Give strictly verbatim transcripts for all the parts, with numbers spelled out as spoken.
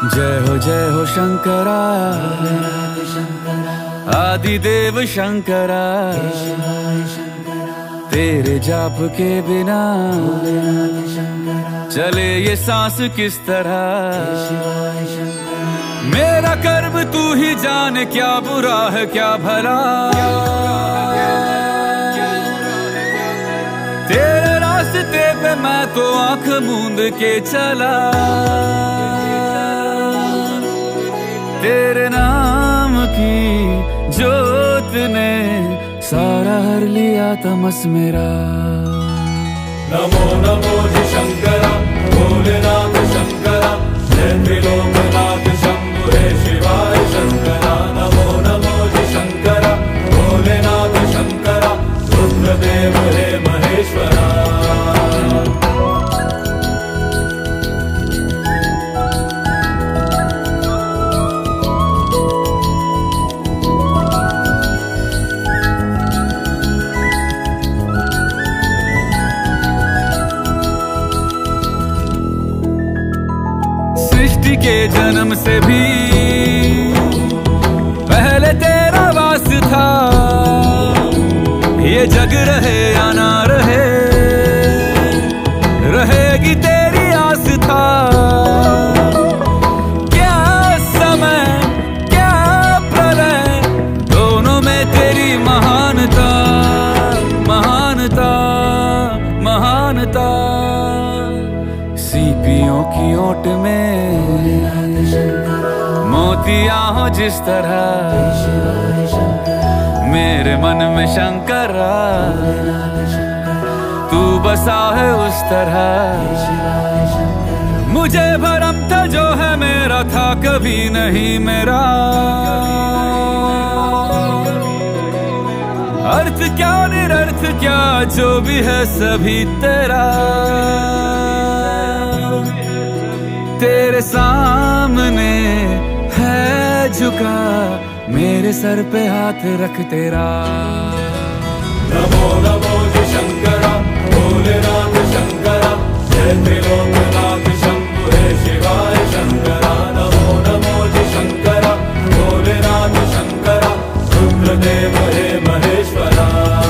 जय हो जय हो शंकरा, आदिदेव शंकरा, तेरे जाप के बिना चले ये सांस किस तरह। मेरा कर्म तू ही जाने, क्या बुरा है क्या भला। तेरे रास्ते पे मैं तो आंख मूंद के चला, तेरे नाम की जोत ने सारा हर लिया तमस मेरा। नमो नमो जी शंकरा, भोलेनाथ शंकरा, जय त्रिलोकनाथ शंभु हे शिवाय शंकरा। नमो नमो जी शंकरा, भोलेनाथ शंकरा, रुद्रदेव हे महेश्वरा। सृष्टि के जन्म से भी पहले तेरा वास था, ये जग रहे या ना रहे, रहेगी तेरी आस था। क्या समय क्या प्रलय, दोनों में तेरी महानता महानता महानता। सीपियों की ओट में मोतियां हो जिस तरह, मेरे मन में शंकरा तू बसा है उस तरह। मुझे भरम था जो है मेरा था कभी नहीं मेरा, अर्थ क्या निरर्थ क्या जो भी है सभी तेरा। तेरे सामने है झुका मेरे सर पे हाथ रख तेरा। नमो नमो जी शंकरा, भोलेनाथ शंकरा, जय त्रिलोकनाथ शंभु हे शिवाय शंकरा। नमो नमो जी शंकरा, भोलेनाथ शंकरा, रुद्रदेव हे महेश्वरा।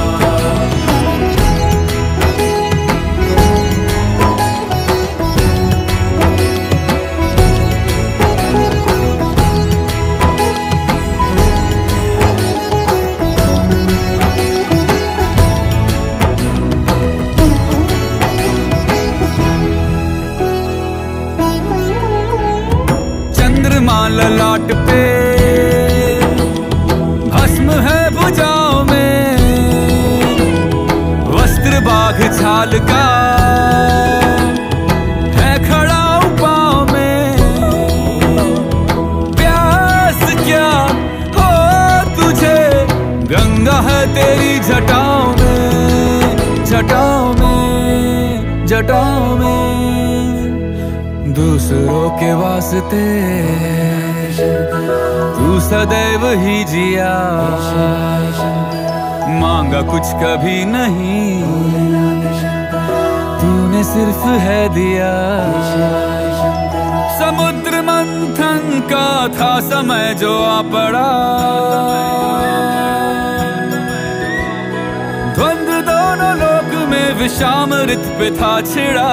ललाट पे भस्म है भुजाओं में, वस्त्र बाघ छाल का है खड़ा पाँव में। प्यास क्या हो तुझे, गंगा है तेरी जटाओं में जटाओं में जटाओं में। दूसरों के वास्ते तू सदैव ही जिया, मांगा कुछ कभी नहीं, तूने सिर्फ है दिया। समुद्र मंथन का था समय जो आ पड़ा, द्वंद्व दोनों लोक में विषामृत पे था छिड़ा।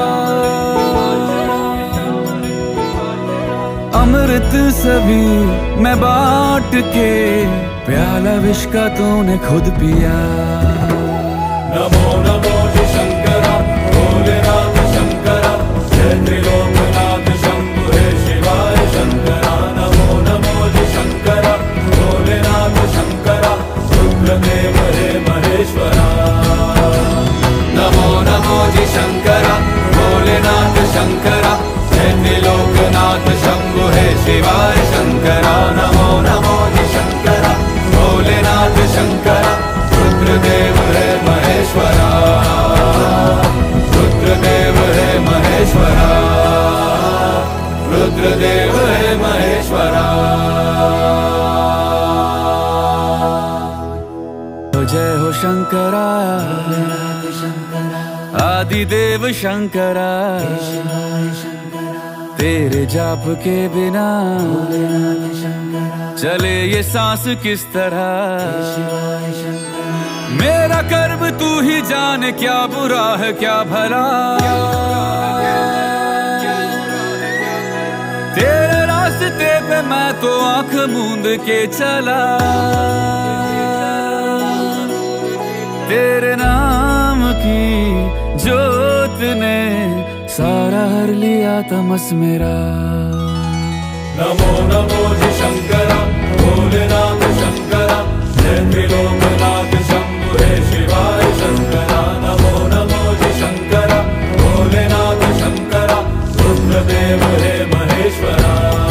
अमृत सभी मैं बांट के, प्याला विष का तूने खुद पिया। नमो नमो जी शंकरा, भोलेनाथ शंकरा, जय त्रिलोकनाथ शंभु हे शिवाय शंकरा। नमो नमो जी शंकरा, भोलेनाथ शंकरा, रुद्रदेव हे महेश्वरा। नमो नमो जी शंकरा, भोलेनाथ शंकरा, जय त्रिलोकनाथ शंभु हे शिवाय शंकरा। नमो नमो जी शंकरा, भोलेनाथ शंकरा, रुद्रदेव हे महेश्वरा। रुद्रदेव हे महेश्वरा, रुद्रदेव हे महेश्वरा। जय हो शंकरा, आदिदेव शंकरा, तेरे जाप के बिना चले ये सांस किस तरह। मेरा कर्म तू ही जाने, क्या बुरा है क्या भला। तेरे रास्ते पे मैं तो आंख मूंद के चला, तेरे नाम की जोत ने सारा हर लिया तमस मेरा। नमो नमो जी शंकरा भोलेनाथ शंकरा, जय त्रिलोकनाथ शंभु हे शिवाय शंकरा। नमो नमो जी शंकरा भोलेनाथ शंकरा, रुद्रदेव हे महेश्वरा।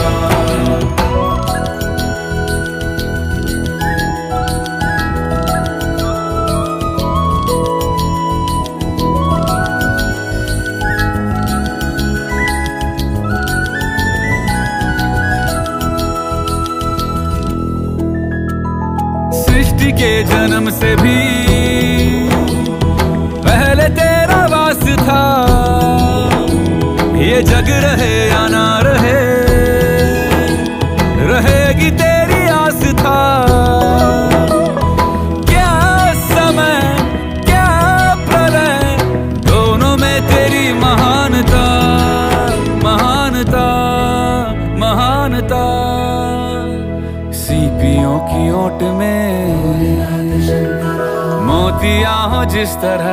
सृष्टि के जन्म से भी पहले तेरा वास था। ये जग रहे या ना रहे, रहेगी तेरी आस था। क्या समय क्या प्रलय, दोनों में तेरी महानता महानता महानता। सीपियों की ओट में मोतियां हो जिस तरह,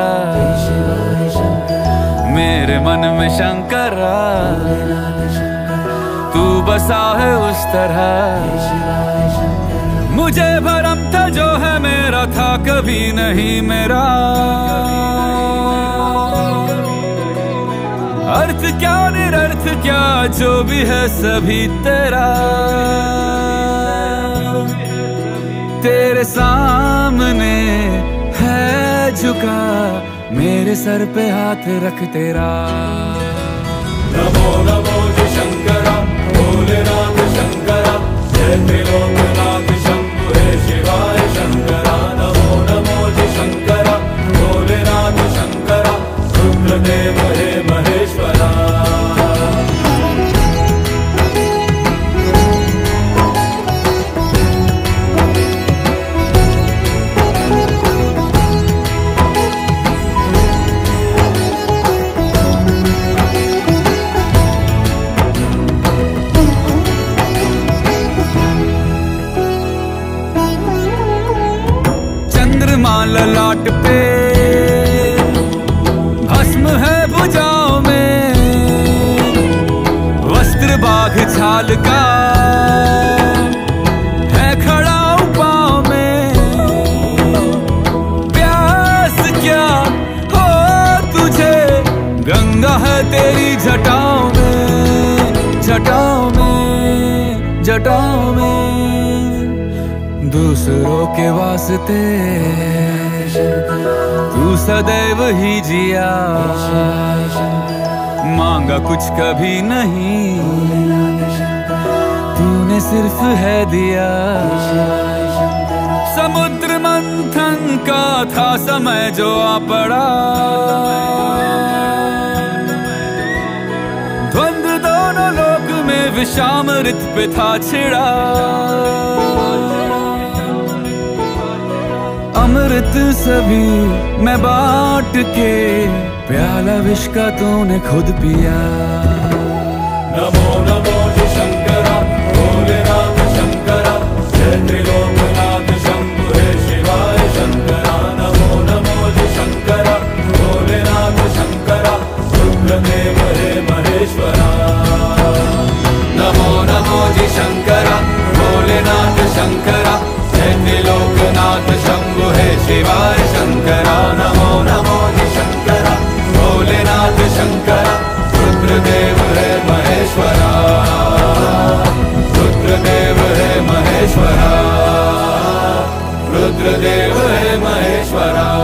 मेरे मन में शंकरा तू बसा है उस तरह। मुझे भरम था जो है मेरा था कभी नहीं मेरा। अर्थ क्या निरर्थ क्या जो भी है सभी तेरा। तेरे सामने है झुका, मेरे सर पे हाथ रख तेरा। नमो नमो जी शंकरा भोलेनाथ शंकरा, जय त्रिलोकनाथ शंभु हे शिवाय शंकरा। नमो नमो जी शंकरा भोलेनाथ शंकरा, रुद्रदेव हे महेश्वरा। ललाट पे भस्म है भुजाओं में, वस्त्र बाघ छाल का है खड़ा पाँव में। प्यास क्या हो तुझे, गंगा है तेरी जटाओं में जटाओं में जटाओं में। दूसरों के वास्ते तू सदैव ही जिया, मांगा कुछ कभी नहीं, तूने सिर्फ है दिया। समुद्र मंथन का था समय जो आ पड़ा, द्वंद्व दोनों लोक में विषामृत पे था छिड़ा। अमृत सभी मैं बांट के, प्याला विष का तूने खुद पिया। नमो नमो जी शंकरा भोलेनाथ शंकरा, जय त्रिलोकनाथ शंभु हे शिवाय शंकरा। नमो नमो जी शंकरा भोलेनाथ शंकरा, रुद्रदेव हे महेश्वरा। नमो नमो जी शंकरा भोलेनाथ शंकरा, जय त्रिलोकनाथ शंभु हे शिवाय शंकरा। नमो नमो जी शंकरा भोलेनाथ शंकरा, रुद्रदेव हे महेश्वरा। रुद्रदेव हे महेश्वरा। रुद्रदेव हे महेश्वरा।